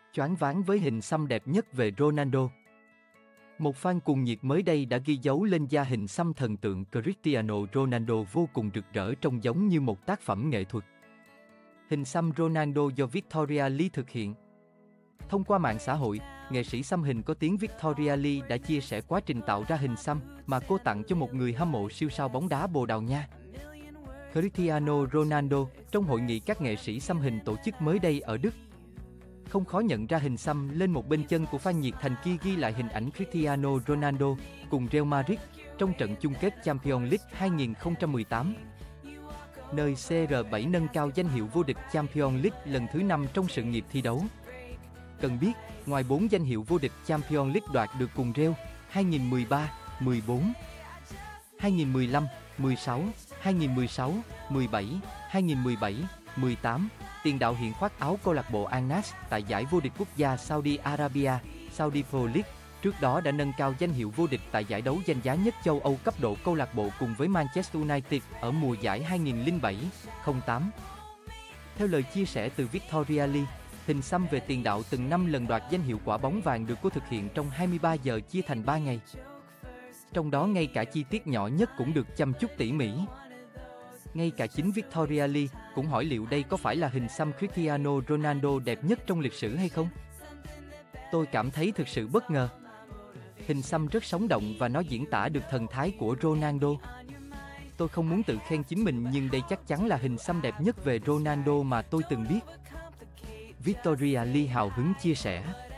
Choáng váng với hình xăm đẹp nhất về Ronaldo. Một fan cuồng nhiệt mới đây đã ghi dấu lên da hình xăm thần tượng Cristiano Ronaldo vô cùng rực rỡ, trông giống như một tác phẩm nghệ thuật. Hình xăm Ronaldo do Victoria Lee thực hiện. Thông qua mạng xã hội, nghệ sĩ xăm hình có tiếng Victoria Lee đã chia sẻ quá trình tạo ra hình xăm mà cô tặng cho một người hâm mộ siêu sao bóng đá Bồ Đào Nha. Cristiano Ronaldo, trong hội nghị các nghệ sĩ xăm hình tổ chức mới đây ở Đức. Không khó nhận ra hình xăm lên một bên chân của fan nhiệt thành kia ghi lại hình ảnh Cristiano Ronaldo cùng Real Madrid trong trận chung kết Champions League 2018. Nơi CR7 nâng cao danh hiệu vô địch Champions League lần thứ 5 trong sự nghiệp thi đấu. Cần biết, ngoài 4 danh hiệu vô địch Champions League đoạt được cùng Real 2013, 14, 2015, 16, 2016, 17, 2017, 18, tiền đạo hiện khoác áo câu lạc bộ Al Nassr tại giải vô địch quốc gia Saudi Arabia, Saudi Pro League, trước đó đã nâng cao danh hiệu vô địch tại giải đấu danh giá nhất châu Âu cấp độ câu lạc bộ cùng với Manchester United ở mùa giải 2007-08. Theo lời chia sẻ từ Victoria Lee, hình xăm về tiền đạo từng 5 lần đoạt danh hiệu quả bóng vàng được cô thực hiện trong 23 giờ chia thành 3 ngày. Trong đó ngay cả chi tiết nhỏ nhất cũng được chăm chút tỉ mỉ. Ngay cả chính Victoria Lee cũng hỏi liệu đây có phải là hình xăm Cristiano Ronaldo đẹp nhất trong lịch sử hay không? Tôi cảm thấy thực sự bất ngờ. Hình xăm rất sống động và nó diễn tả được thần thái của Ronaldo. Tôi không muốn tự khen chính mình nhưng đây chắc chắn là hình xăm đẹp nhất về Ronaldo mà tôi từng biết. Victoria Lee hào hứng chia sẻ.